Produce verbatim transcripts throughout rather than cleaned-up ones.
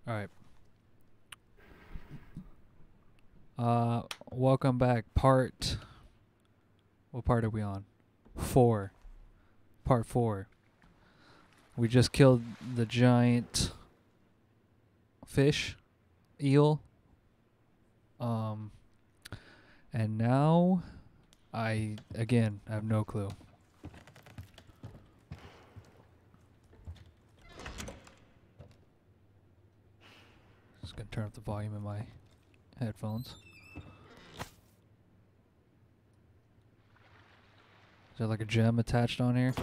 All right. Uh, welcome back. Part. What part are we on? Four. Part four. We just killed the giant fish, eel. Um, and now I again I have no clue. Just gonna turn up the volume in my headphones. Is there like a gem attached on here?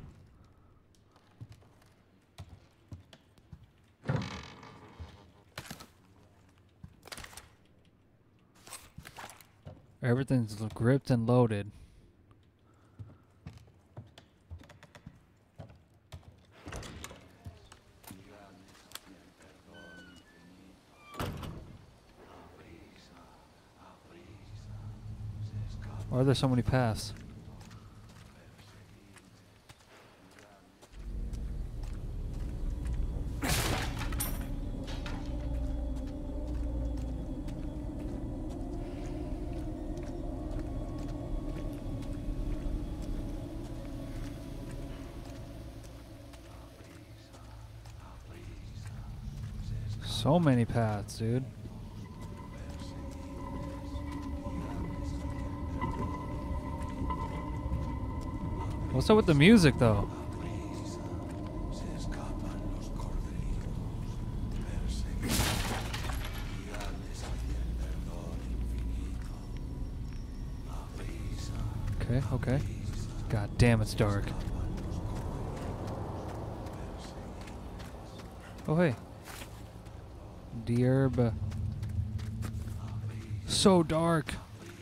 Everything's l- gripped and loaded. Why are there so many paths? So many paths, dude. What's up with the music, though? Okay, okay. God damn, it's dark. Oh, hey. The herb. So dark.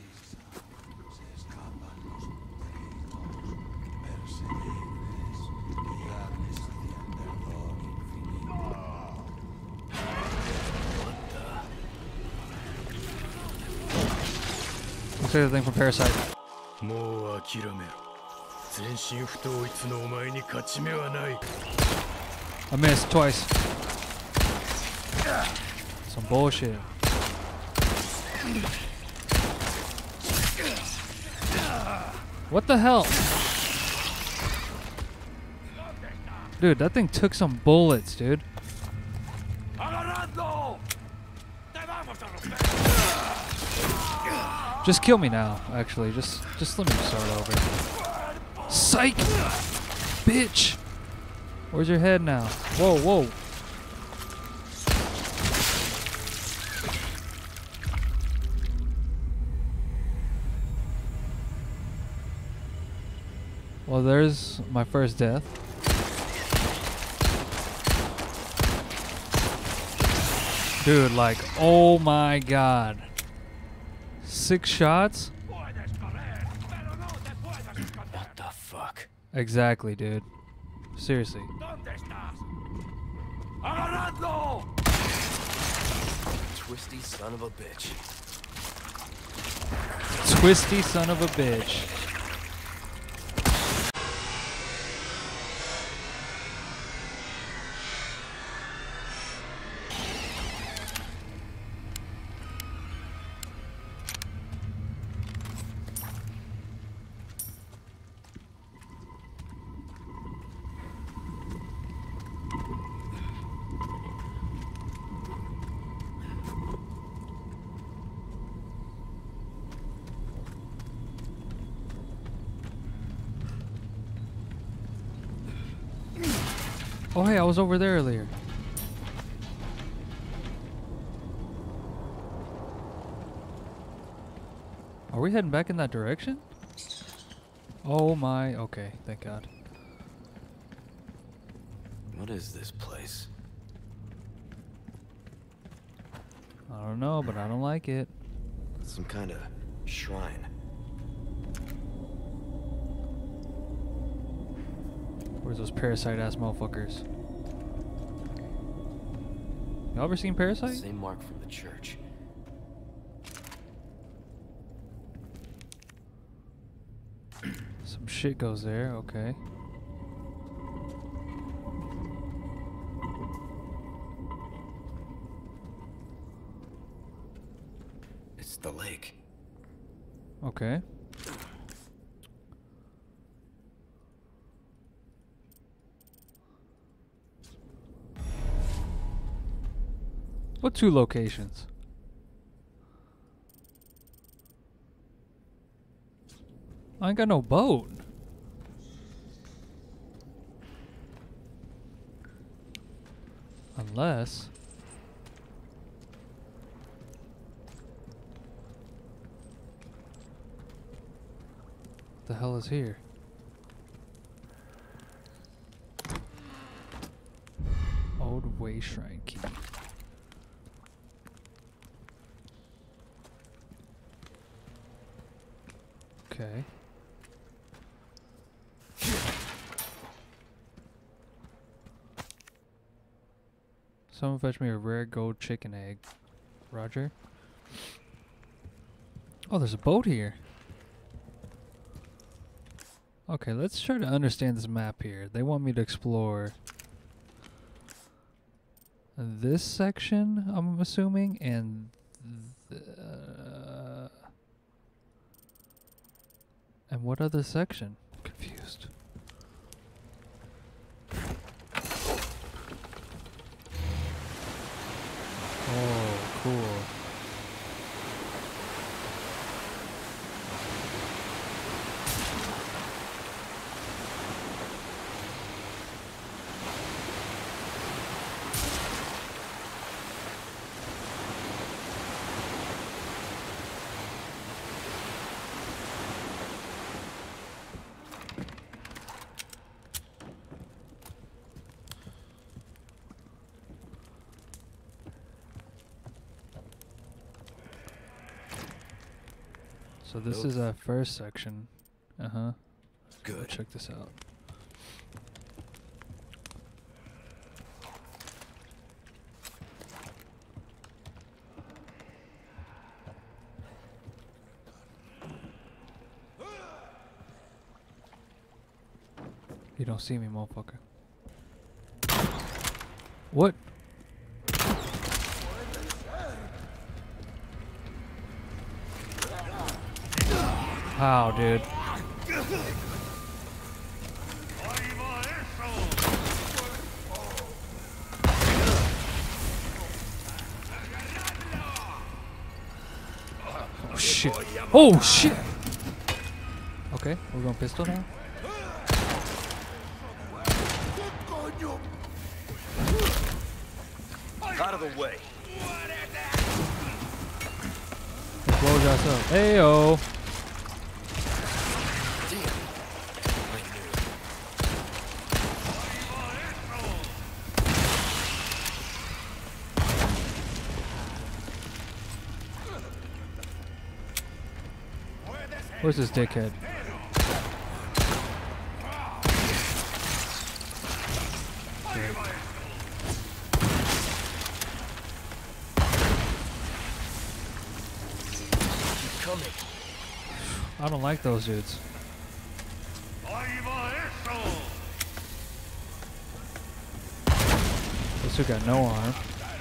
Let's say the thing from Parasite. I missed twice. Some bullshit. What the hell? Dude, that thing took some bullets, dude. Just kill me now, actually. Just just let me start over. Psych! Bitch! Where's your head now? Whoa, whoa. Well, there's my first death. Dude, like, oh my god. Six shots? What the fuck? Exactly, dude. Seriously. Twisty son of a bitch. Twisty son of a bitch. Oh, hey, I was over there earlier. Are we heading back in that direction? Oh my, okay, thank God. What is this place? I don't know, but I don't like it. Some kind of shrine. Where's those parasite ass motherfuckers? Y'all ever seen Parasite? Same mark from the church. Some shit goes there, okay. The lake. Okay. What two locations? I ain't got no boat. Unless... What the hell is here? Old Way Shrine Key. Okay. Someone fetch me a rare gold chicken egg. Roger. Oh, there's a boat here. Okay, let's try to understand this map here. They want me to explore this section, I'm assuming, and th uh, and what other section? I'm confused. Oh, cool. So this Nope. is our first section. Uh-huh. Good. Check this out. You don't see me, motherfucker. What? How, dude? Oh shit. Oh shit! Okay, we're going pistol now? Out of the way. Let's blow your ass up. Ayo! Where's this dickhead? Okay. Coming. I don't like those dudes. Those two got no arm.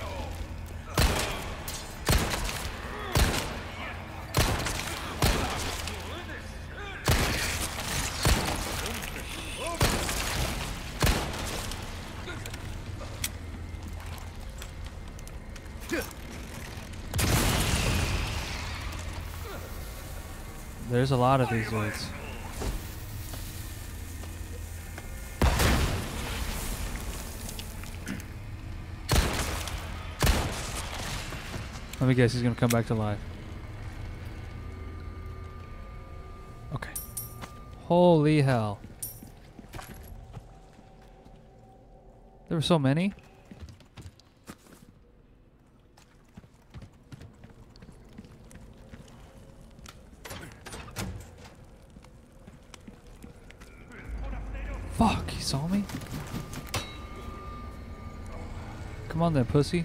There's a lot of these dudes. Let me guess, he's gonna come back to life. Okay. Holy hell. There were so many? Fuck, he saw me? Come on then, pussy.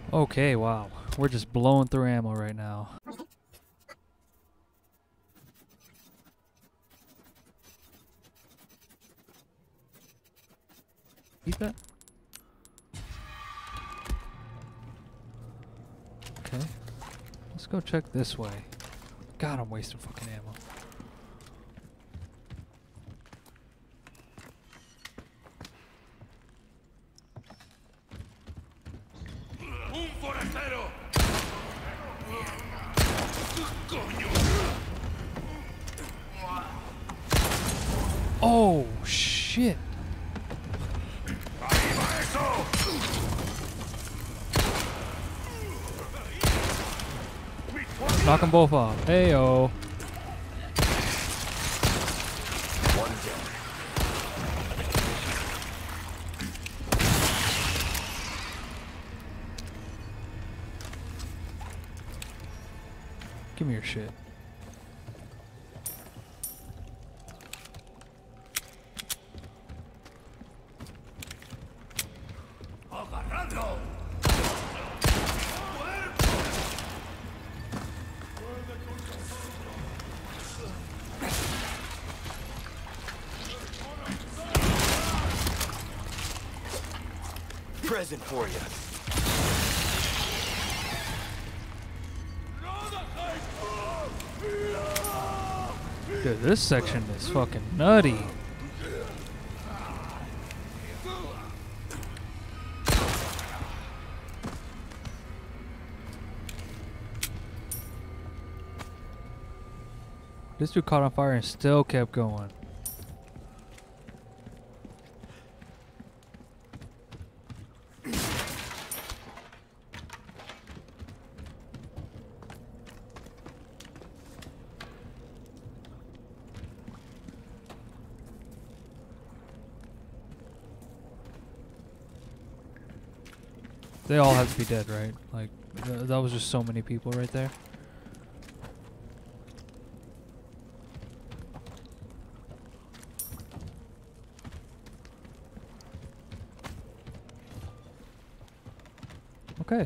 Okay, wow. We're just blowing through ammo right now. Eat that? Okay. Let's go check this way. God, I'm wasting fucking ammo. Un forastero. Oh, shit. Knock them both off. Hey-oh. One down. Give me your shit. Agarrado. Present for you. Dude, this section is fucking nutty. This dude caught on fire and still kept going. They all have to be dead, right? Like, th that was just so many people right there. Okay.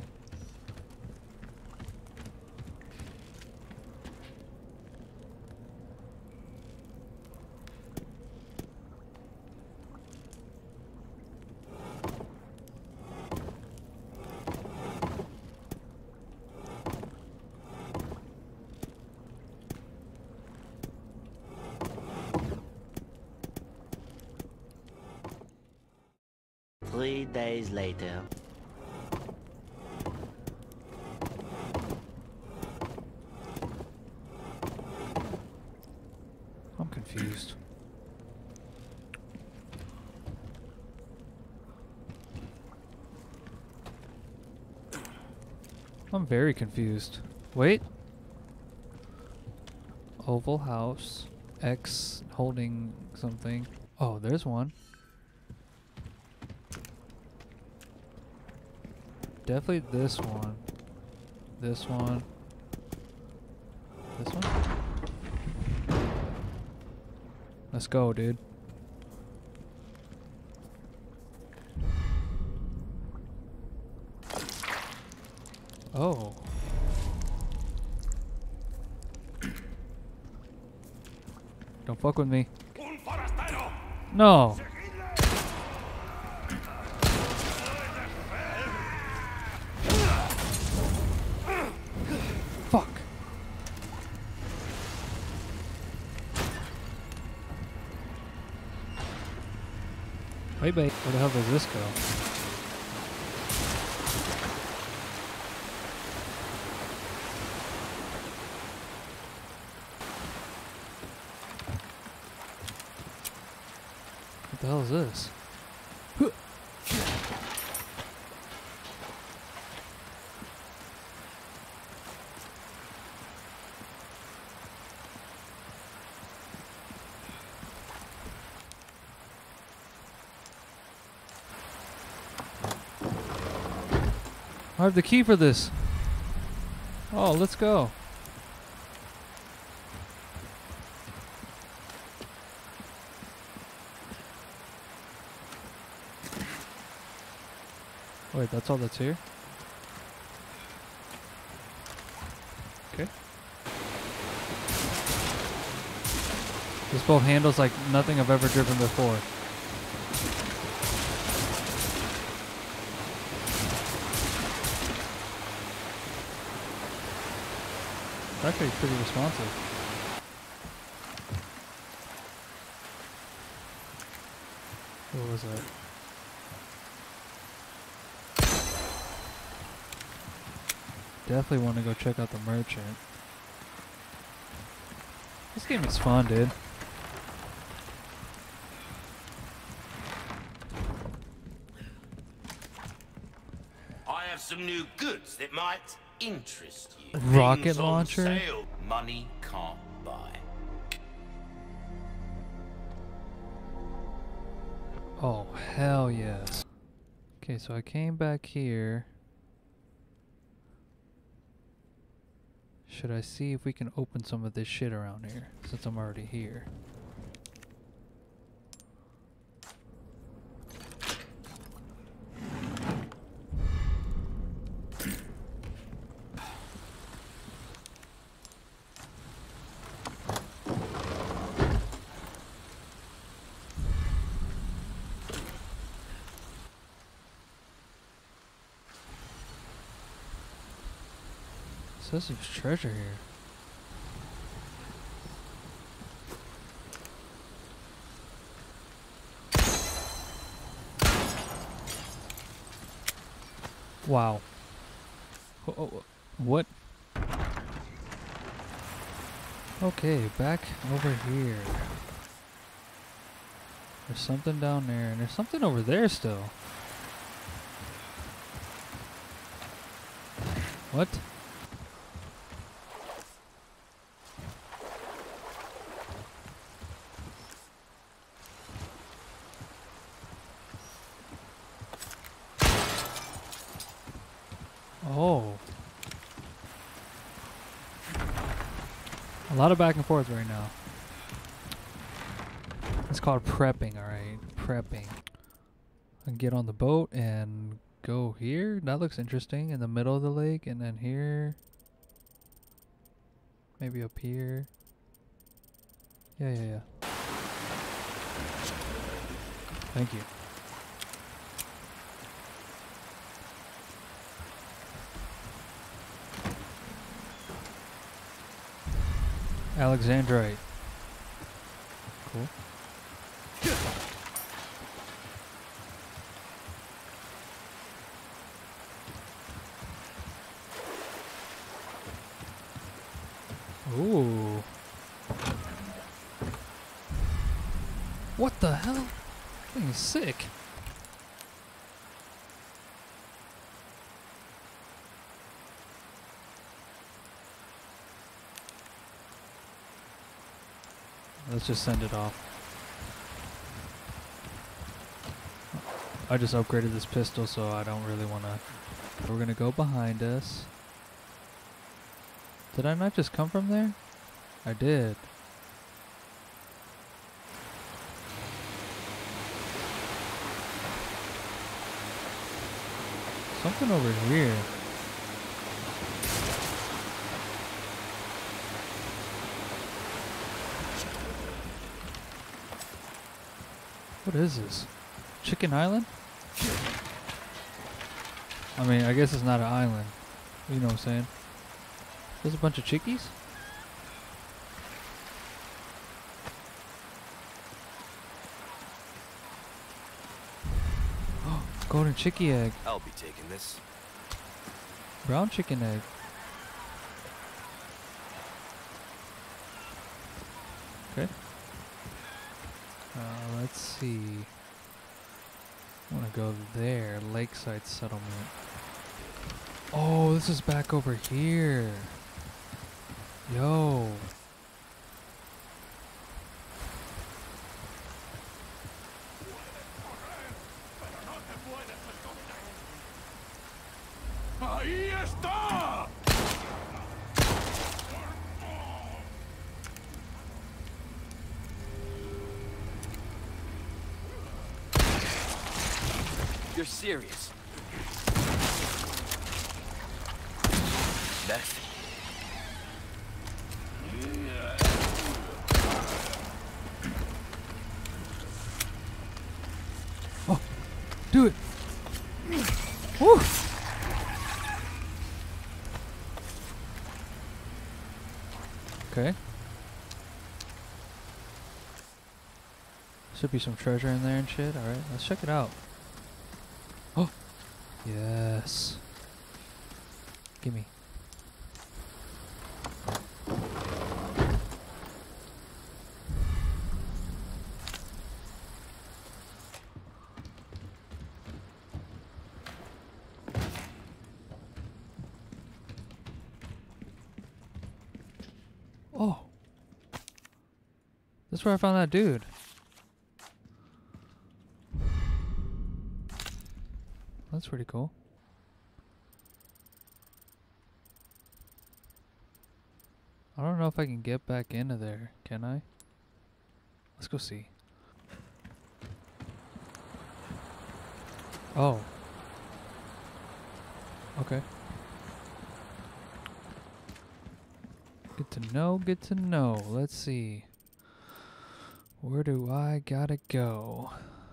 Three days later. I'm confused. I'm very confused. Wait. Oval house. X holding something. Oh, there's one. Definitely this one. This one. This one? Let's go, dude. Oh. Don't fuck with me. Un forastero. No. Fuck. Wait, wait. Where the hell does this go? What the hell is this? I have the key for this. Oh, let's go. Wait, that's all that's here? This boat handles like nothing I've ever driven before. It's actually pretty responsive. What was that? Definitely want to go check out the merchant. This game is fun, dude. I have some new goods that might interest you. Rocket Things on launcher? sale money can't buy. Oh, hell yes. Okay, so I came back here. Should I see if we can open some of this shit around here, since I'm already here? Says there's treasure here. Wow. Oh, oh, oh, what? Okay, back over here. There's something down there, and there's something over there still. What? Oh. A lot of back and forth right now. It's called prepping, alright? Prepping. I can get on the boat and go here. That looks interesting. In the middle of the lake, and then here. Maybe up here. Yeah, yeah, yeah. Thank you. Alexandrite. Cool. Ooh. What the hell? That thing is sick. Let's just send it off. I just upgraded this pistol, so I don't really want to. We're gonna go behind us. Did I not just come from there? I did. Something over here. What is this? Chicken Island? I mean, I guess it's not an island. You know what I'm saying? There's a bunch of chickies? Oh, golden chickie egg. I'll be taking this. Brown chicken egg. Okay. Uh, let's see. I want to go there. Lakeside settlement. Oh, this is back over here. Yo. Ahí está. You're serious. That's Do it. Woo. Okay. Should be some treasure in there and shit. Alright, let's check it out. Oh! Yes. Gimme. Oh! That's where I found that dude. That's pretty cool. I don't know if I can get back into there, can I? Let's go see. Oh. Okay. Good to know, good to know. Let's see. Where do I gotta go?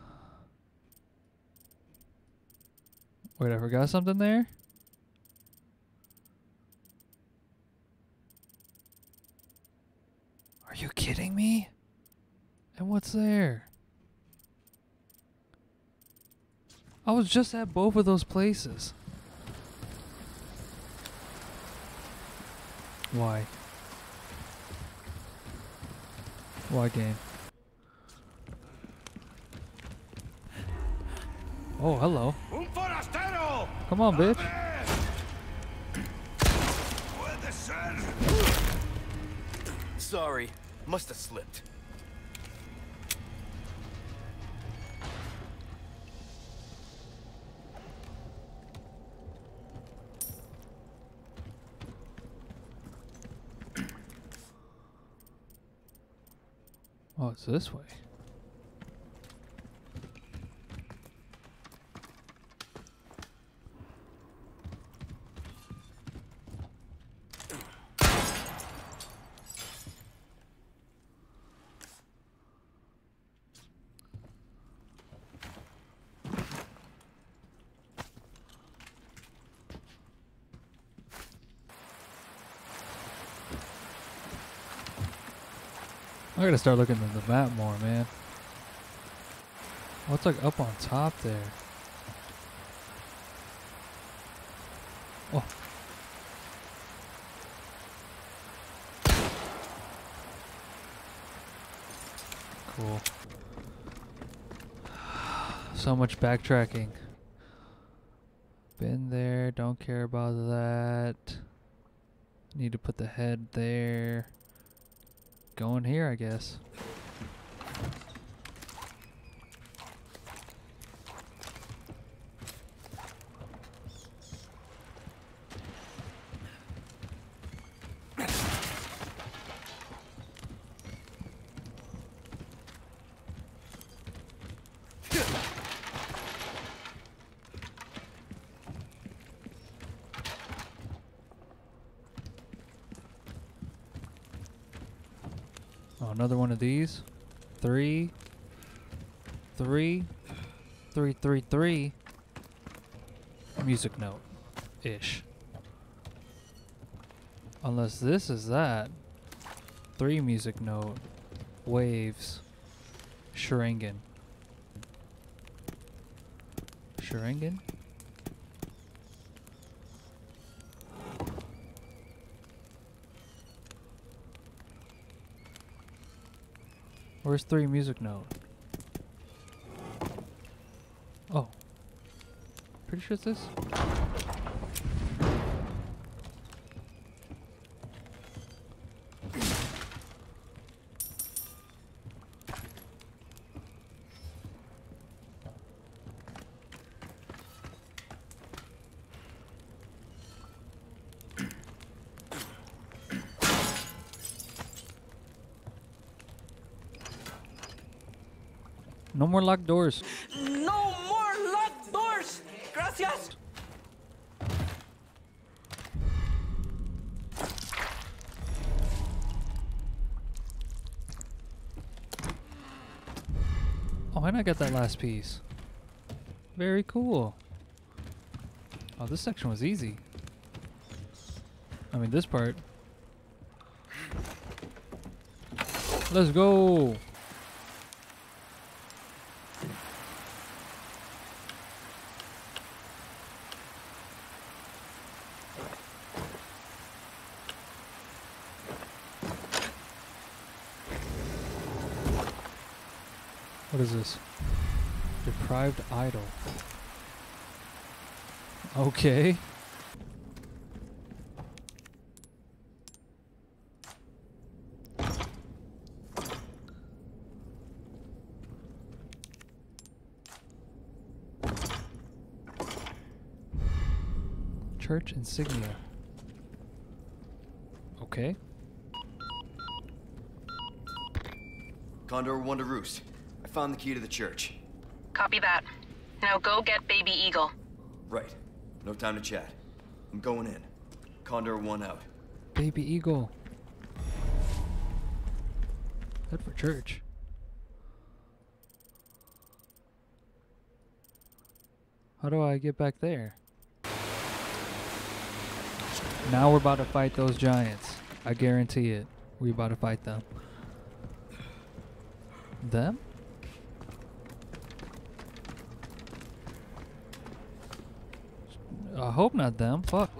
Wait, I forgot something there? Are you kidding me? And what's there? I was just at both of those places. Why? Why, game? Oh, hello. Come on, bitch. Sorry, must have slipped. Oh, it's this way. I gotta start looking at the map more, man. What's like up on top there? Oh. Cool. So much backtracking. Been there, don't care about that. Need to put the head there. Going here, I guess. Oh, another one of these. Three. Three. Three, three, three. Music note. Ish. Unless this is that. Three music note. Waves. Sharingan. Sharingan? Where's three music note? Oh. Pretty sure it's this? No more locked doors. No more locked doors! Gracias! Oh, and I got that last piece. Very cool. Oh, this section was easy. I mean, this part. Let's go. What is this? Deprived idol. Okay. Church insignia. Okay. Condor one to Roost. I found the key to the church. Copy that. Now go get Baby Eagle. Right. No time to chat. I'm going in. Condor one out. Baby Eagle. Head for church. How do I get back there? Now we're about to fight those giants. I guarantee it. We're about to fight them. Them? I hope not them. Fuck.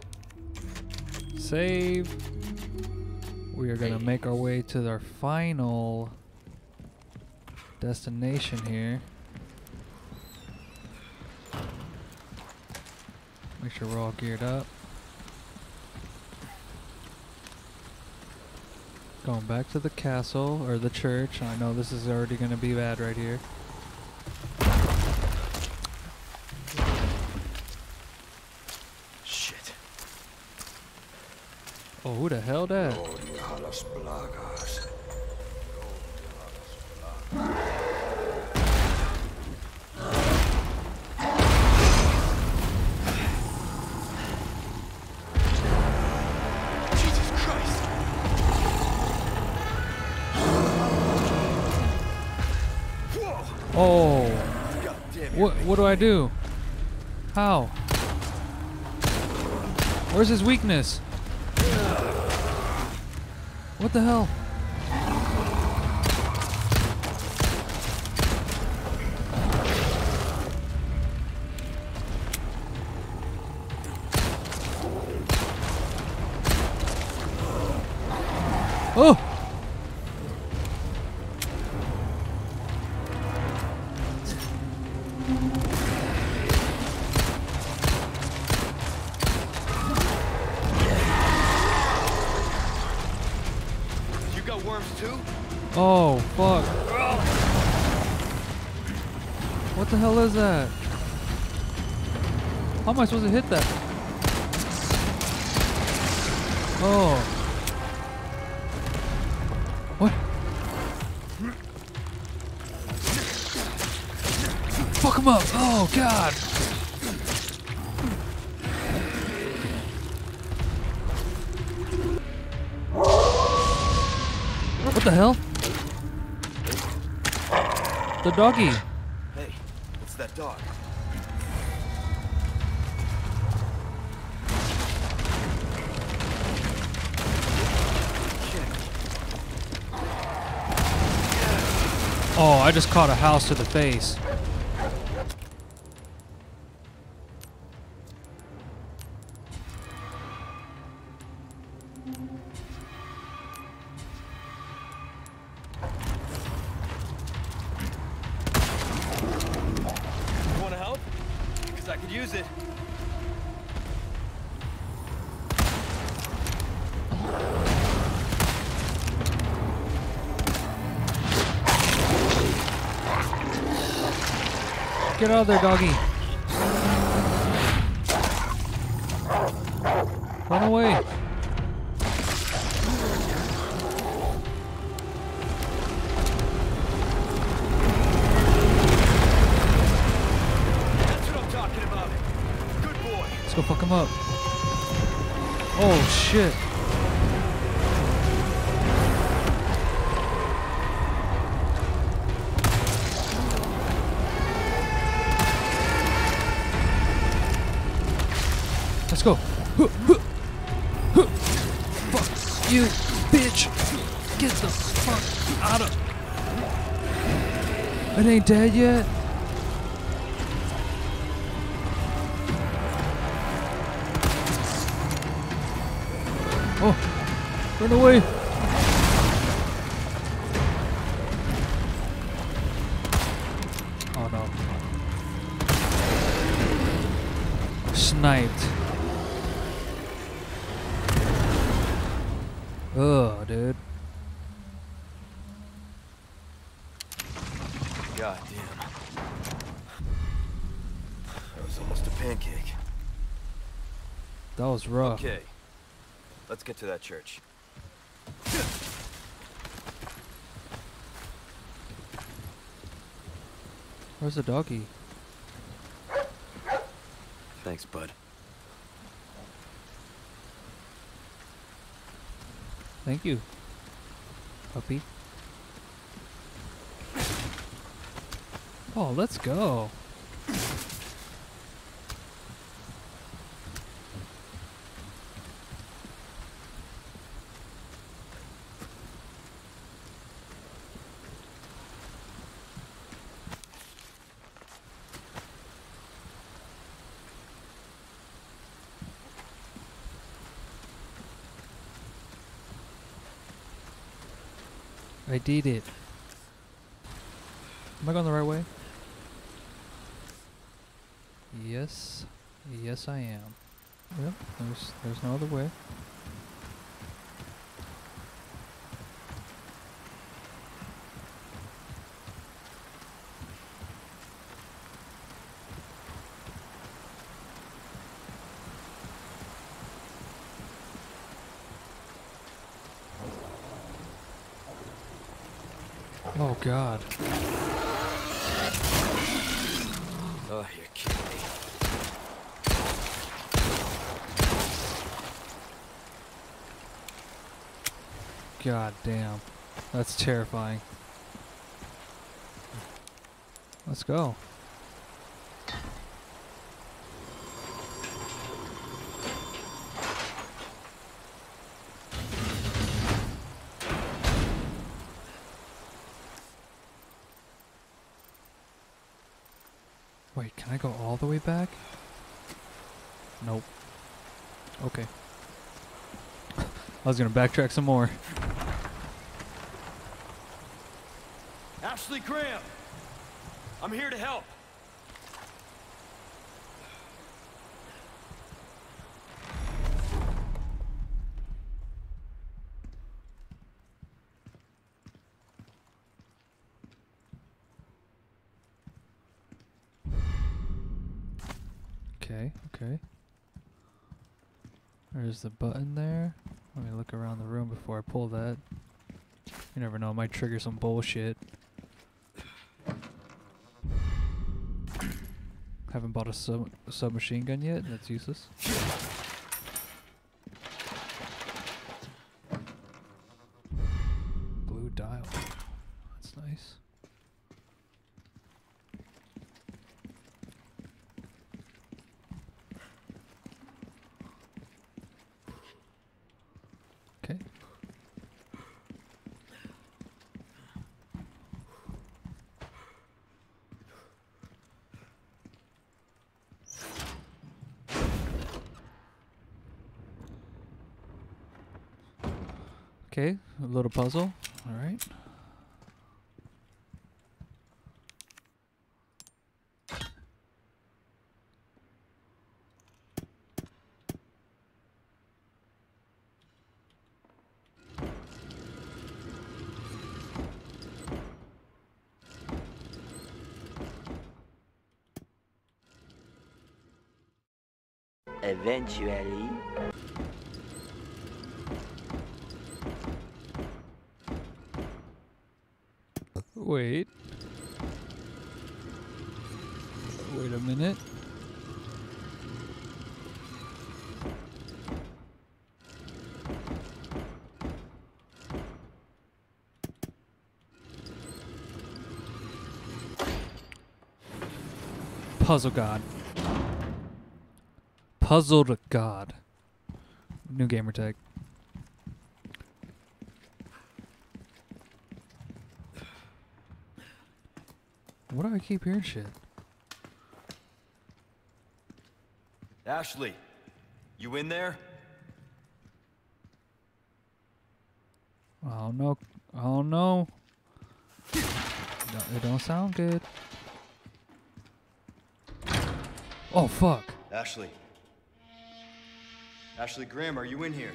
Save. We are gonna make our way to our final destination here. Make sure we're all geared up. Going back to the castle, or the church. I know this is already gonna be bad right here. Shit. Oh, who the hell that? Jesus Christ. Oh, God damn what what do I do? How? Where's his weakness? What the hell? Oh! You got worms too? Oh, fuck. What the hell is that? How am I supposed to hit that? Oh. What? Fuck him up! Oh, God! What the hell? The doggy. Hey, what's that dog? Oh, I just caught a house to the face. You wanna help? Because I could use it. Get out of there, doggy. Run away. That's what I'm talking about. Good boy. Let's go fuck him up. Oh, shit. Let's go. Huh, huh, huh. Fuck you, bitch. Get the fuck out of. It ain't dead yet. Oh, run away. Oh no. Sniped. Ugh, dude. God damn. That was almost a pancake. That was rough. Okay. Let's get to that church. Where's the doggy? Thanks, bud. Thank you, puppy. Oh, let's go. I did it. Am I going the right way? Yes. Yes, I am. Yep, there's, there's no other way. Oh God. Oh, you're kidding me. God damn. That's terrifying. Let's go. Wait, can I go all the way back? Nope. Okay. I was gonna backtrack some more. Ashley Graham, I'm here to help. Okay, okay. There's the button there. Let me look around the room before I pull that. You never know, it might trigger some bullshit. Haven't bought a sub a submachine gun yet. That's useless. Blue dial. That's nice. Okay. Okay, a little puzzle. All right. Eventually. Wait. Wait a minute. Puzzle God. Puzzled God. New gamer tag. What do I keep hearing shit? Ashley, you in there? Oh no. Oh no. No, it don't sound good. Oh fuck. Ashley. Ashley Graham, are you in here?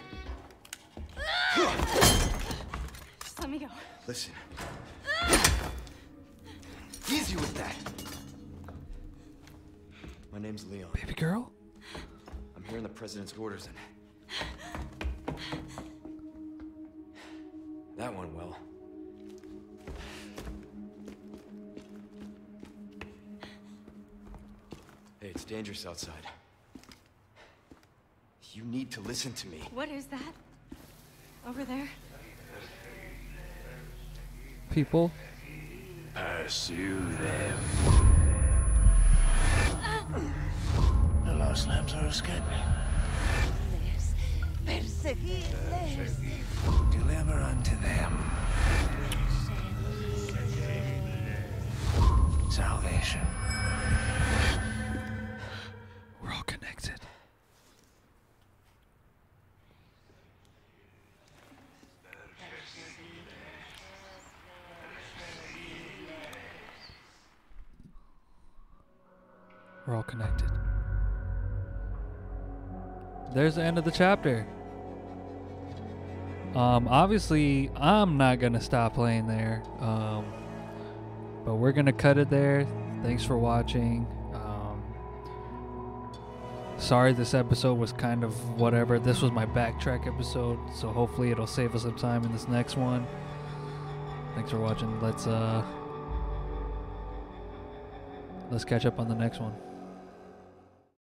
Just let me go. Listen. Easy with that. My name's Leon. Baby girl? I'm hearing the president's orders and that went well. Hey, it's dangerous outside. You need to listen to me. What is that? Over there? People? Pursue them. The lost lambs are escaping. Perseguirles. Deliver unto them salvation. We're all connected. We're all connected. There's the end of the chapter. Um, obviously, I'm not gonna stop playing there. Um, but we're gonna cut it there. Thanks for watching. Um, sorry this episode was kind of whatever. This was my backtrack episode, so hopefully it'll save us some time in this next one. Thanks for watching. Let's uh, let's catch up on the next one.